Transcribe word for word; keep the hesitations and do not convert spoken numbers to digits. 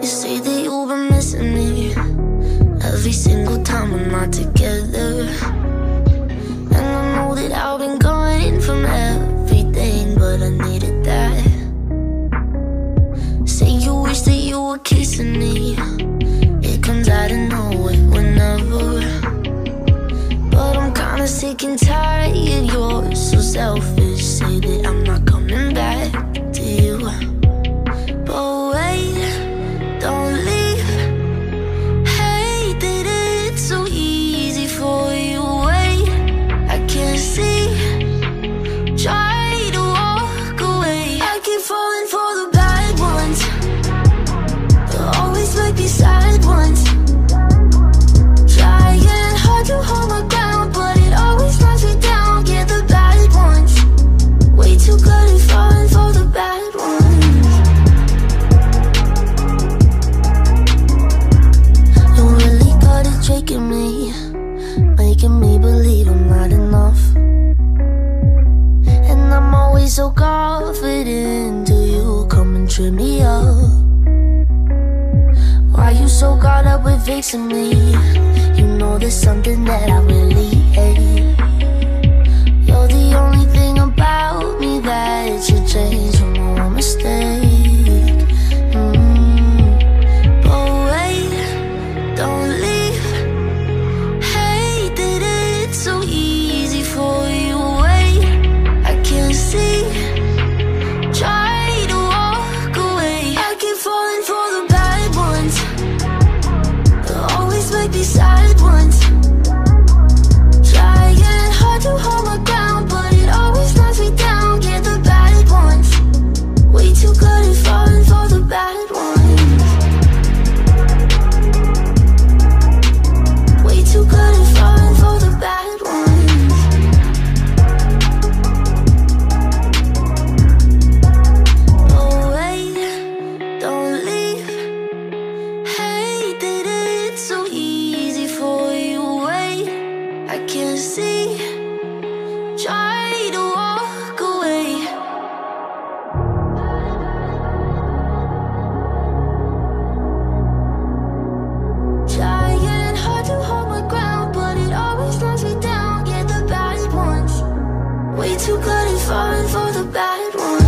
You say that you've been missing me every single time we're not together. And I know that I've been gone from everything, but I needed that. Say you wish that you were kissing me. It comes out of nowhere whenever. But I'm kinda sick and tired, you're so selfish. Say that I'm not coming back to you. But wait, don't leave. Hate that it's so easy for you. Wait, I can't see. Try to walk away. I keep falling for the bad ones. They'll always make me sad ones. Trying hard to hold my ground, but it always knocks me down. Yeah, the bad ones. Way too good at falling for the bad ones. You really got it tricking me, making me believe I'm not enough. And I'm always so confident till you come and trip me up. Why you so caught up with fixing me? You know there's something that I really hate. You're the only thing about me that should change from one mistake. mm. But wait, don't leave. Hate that it's so easy for you. Wait, I can't see. Try to walk away. I keep falling for the bad ones. They'll always make me sad ones. Trying hard to hold my ground, but it always knocks me down. Yeah, the bad ones. Way too good at falling for the bad ones. Way too good at falling for the bad ones. Oh wait, don't leave. Hate that it's so easy for you. Wait, I can't see. Try to walk away. Trying hard to hold my ground, but it always knocks me down. Yeah, the bad ones. Way too good at falling for the bad ones.